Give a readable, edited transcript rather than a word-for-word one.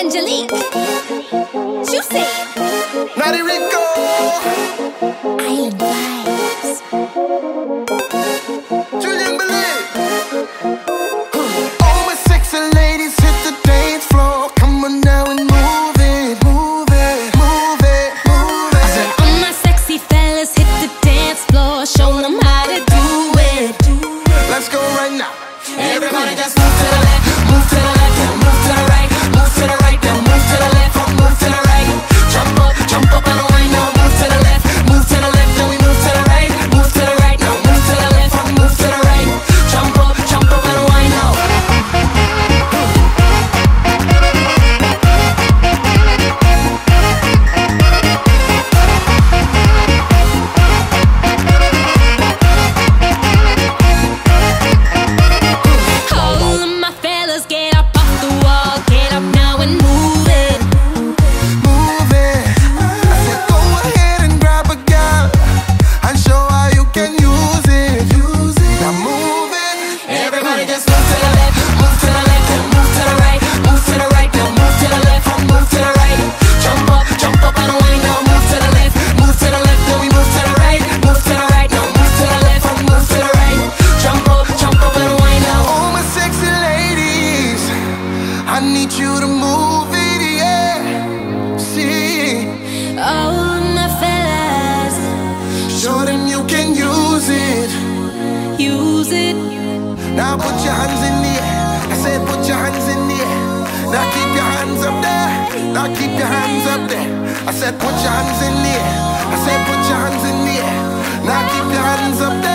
Angelique, Juicy, Naughty Rico, Island Vibes, Julian Believe. All my sexy ladies hit the dance floor. Come on now and move it, move it, move it, move it. I said, all my sexy fellas hit the dance floor. Show them how to do it. Let's go right now. Everybody just move to the left, move to the left, then move to the right, move to the right, then move to the left, move to the right. Jump up and away now. Move to the left, then we move to the right, move to the right, now move to the left, move to the right. Jump up and away now. All of my fellas, get up off the wall, get up now and move it. Move it. I said go ahead and grab a gal and show how you can use it. Now move it. Everybody just move to the left, move to the left, then move to the right, move to the right, then move to the left, move to the right. Jump up and away now. Move to the left, then we move to the right, move to the right, now move to the left, move to the right. Jump up and away now. All my sexy ladies, I need you to move it, yeah. See, Oh, my fellas, show them you can use it. use it. Now put your hands in the air. I said put your hands in the air. Now keep your hands up there. Now keep your hands up there. I said put your hands in the air. I said put your hands in the air. Now keep your hands up there.